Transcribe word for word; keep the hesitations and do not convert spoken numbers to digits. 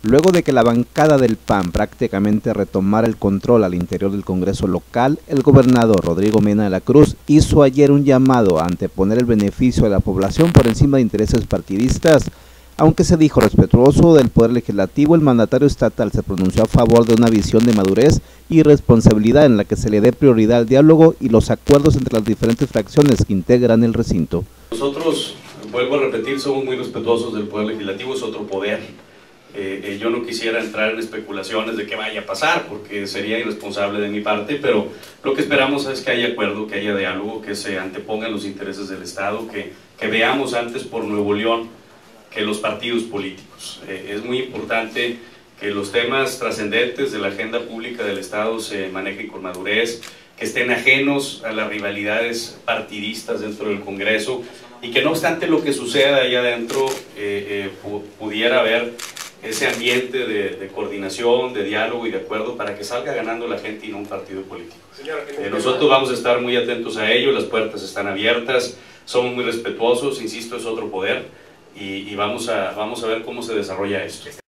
Luego de que la bancada del P A N prácticamente retomara el control al interior del Congreso local, el gobernador Rodrigo Mena de la Cruz hizo ayer un llamado a anteponer el beneficio de la población por encima de intereses partidistas. Aunque se dijo respetuoso del Poder Legislativo, el mandatario estatal se pronunció a favor de una visión de madurez y responsabilidad en la que se le dé prioridad al diálogo y los acuerdos entre las diferentes fracciones que integran el recinto. Nosotros, vuelvo a repetir, somos muy respetuosos del Poder Legislativo, es otro poder. Eh, eh, yo no quisiera entrar en especulaciones de qué vaya a pasar, porque sería irresponsable de mi parte, pero lo que esperamos es que haya acuerdo, que haya diálogo, que se antepongan los intereses del Estado, que, que veamos antes por Nuevo León que los partidos políticos. Eh, es muy importante que los temas trascendentes de la agenda pública del Estado se manejen con madurez, que estén ajenos a las rivalidades partidistas dentro del Congreso y que no obstante lo que suceda allá adentro eh, eh, pudiera haber ese ambiente de, de coordinación, de diálogo y de acuerdo para que salga ganando la gente y no un partido político. Eh, nosotros vamos a estar muy atentos a ello, las puertas están abiertas, somos muy respetuosos, insisto, es otro poder y, y vamos, a, vamos a ver cómo se desarrolla esto.